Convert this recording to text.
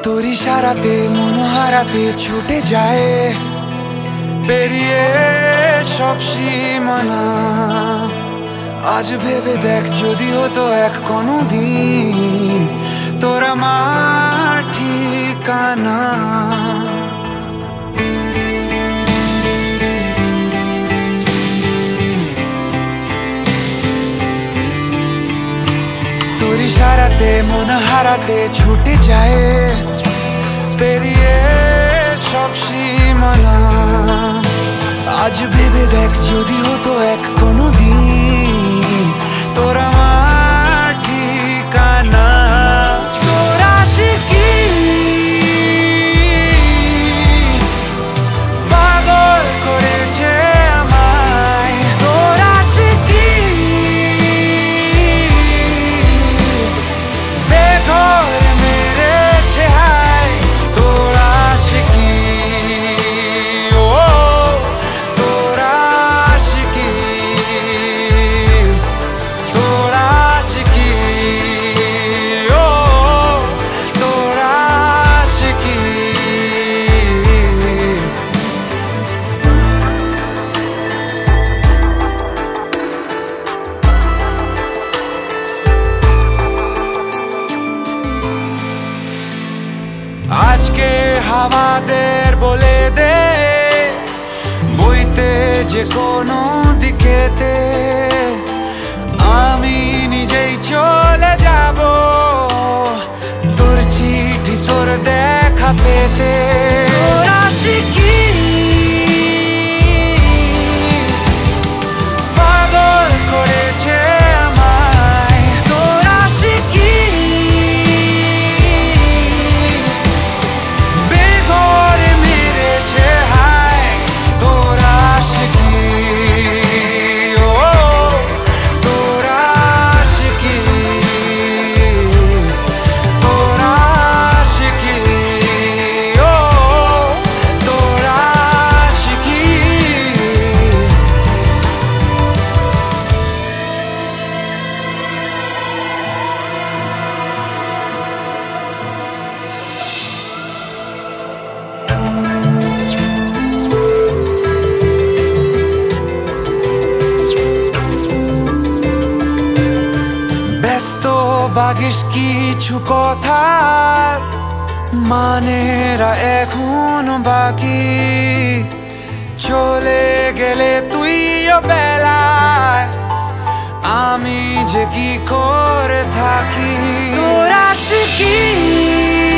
তোর ইশারাতে মন হারাতে ছুটে যায় পেরিয়ে সব সীমানা। আজ ভেবে দেখ যদি হতো এক কোনো দিন তোর আমার ঠিকানা। তোর ইশারাতে মন হারাতে ছুটে যায় পেরিয়ে সব সীমানা। আজ ভেবে দেখ যদি হতো এক কোনো দিন তোর আমার ঠিকানা। তোর আশিকি পাগল করেছে আমায়, তোর আশিকি বেঘর মেরেছে হায়। তোর আশিকি আজকে হাওয়াদের বলে দে বইতে যে কোনো দিকেতে, আমি নিজেই চলে যাব তোর চিঠি তোর দেখা পেতে। তোর আশিকি পাগল করেছে আমায়, তোর আশিকি ব্যস্ত বাগিস কিছু কথা মানেরা এখন বাকি। চলে গেলে তুইও বেলায় আমি যে কি করে থাকি। তোর আশিকি